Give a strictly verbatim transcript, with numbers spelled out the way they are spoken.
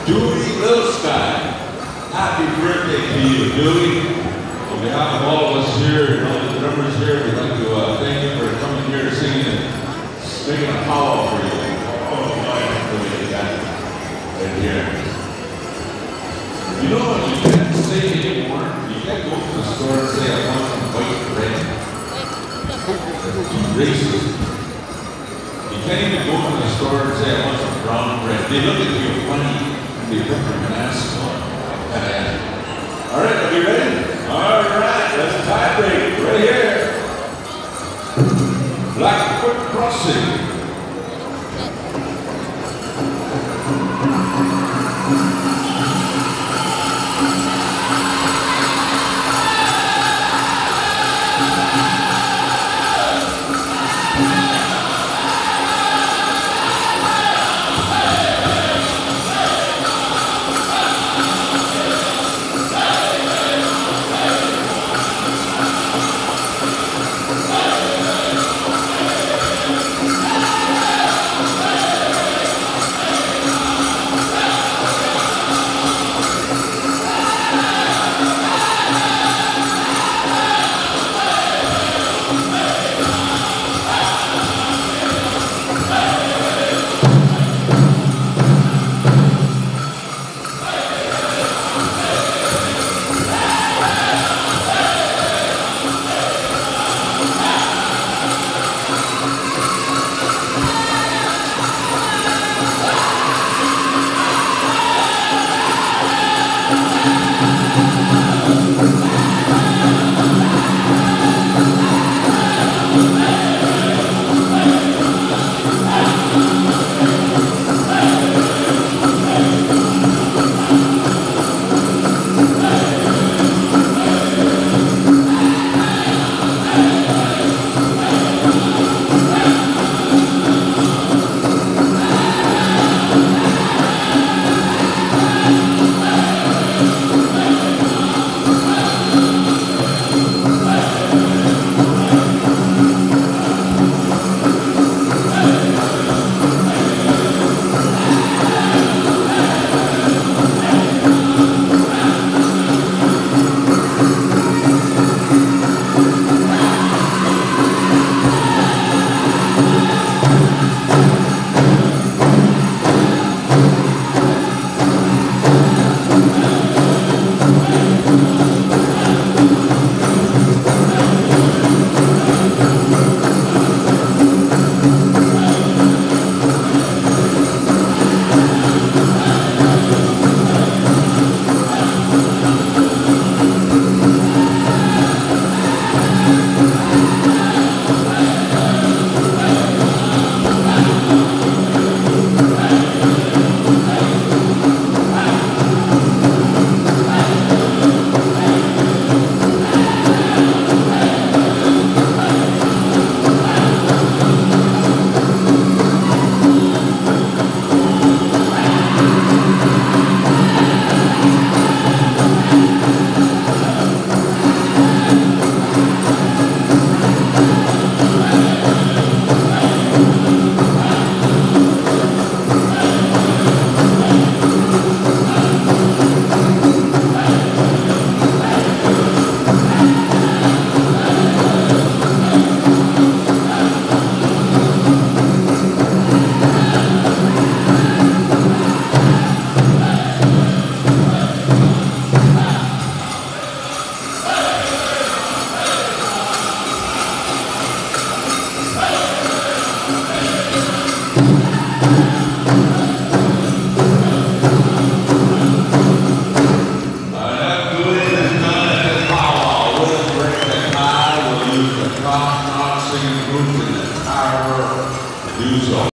Dewey Little Sky. Happy birthday to you, Dewey. On behalf of all of us here and all the drummers here, we'd like to uh, thank you for coming here singing and making a powwow for you. Oh, my God, right here. You know what you can't say anymore? You can't go to the store and say, I want some white bread. That's too racist. You can't even go to the store and say, I want some brown bread. They look at you funny and they put their mask on. All right, are we ready? All right, let's tie break right here. Blackfoot Crossing.